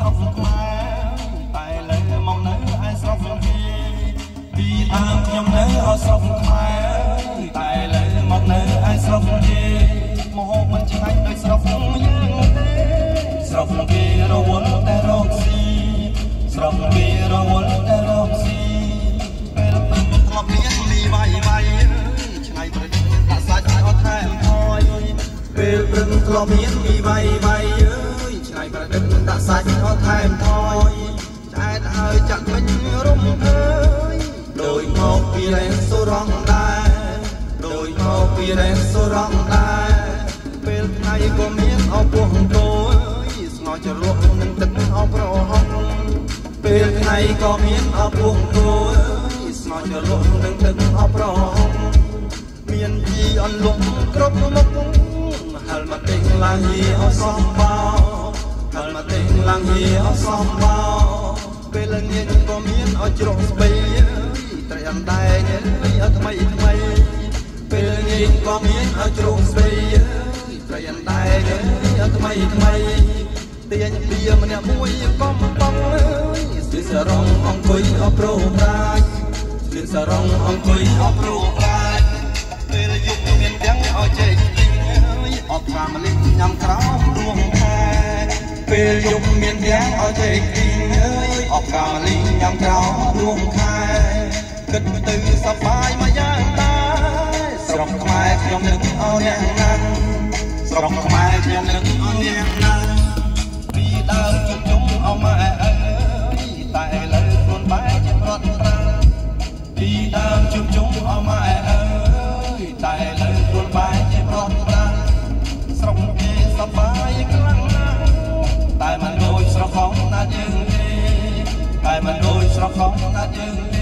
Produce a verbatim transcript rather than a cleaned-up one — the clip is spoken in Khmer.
រុកខ្មែរតែលើមកនៅឯស្រុកគេពីដើមខ្ញុំនៅអស្រុកខ្មែរតែលើមកនៅឯស្រុកគេមកមិនឆ្ងាញ់ដូចស្រុកយើងទេស្រុកគេរវល់តែរកស៊ីស្រុកគេរវល់តែរកស៊ីពេលពេលធ្លាប់មានមីវាយវាយឆ្ងាយប្រទេសដាក់សាច់អត់ថែមថយពេលព្រឹងធ្លាប់មានមីវាយវាយឆ្ងាយប្រទេសដាក់សាច់អត់ថែមថយឆ្អែតហើយចាក់មិញរំភើយដោយមកពីរ៉ែសុរងដែរដោយមកពីរ៉ែសុរងដែរពេលថ្ងៃក៏មានអពុះគោស្ងោចរលក់នឹងទឹកអប្រហុកពេលថ្ងៃក៏មានអពុះគោស្ងោចរលក់នឹងទឹកអប្រហុកមានជីអន្លក់គ្រប់មុខហលមកទិញឡើងហីអសំបោហលមកទិញឡើងហីអសំបោពេលល្ងាចក៏មានអជ្រក់ស្បៃត្រីអណ្ដែងអថ្មីថ្មីពេលល្ងាចក៏មានអជ្រក់ស្បៃត្រីអណ្ដែងអថ្មីថ្មីទាញបៀម្នាក់មួយកំប៉ុងស្លៀកសារងអង្គុយអប្រោប្រាជ្ញស្លៀកសារងអង្គុយអប្រោប្រាជ្ញពេលយប់មានទាំងអជេកអត់តាមលិញញ៉ាំក្រោមដួងខែពេលយប់មានទាំងអជេកអើយអត់តាមលិញញ៉ាំក្រោមដួងខែគិតទៅសប្បាយមកយ៉ាងដែរស្រុកខ្មែរខ្ញុំនឹកអោអ្នកណាស់ស្រុកខ្មែរខ្ញុំនឹកអោអ្នកណាស់ពីដើមជុំជុំអម៉ែអើយតែឥឡូវខ្លួនបែរជាប្រត់តាពីដើមជុំជុំអម៉ែអើយតែឥឡូវខ្លួនបែរជាប្រត់តាស្រុកគេសប្បាយខ្លាំងណាស់តែមិនដូចស្រុកของណាយើងទេតែមិនដូចស្រុកของណាយើង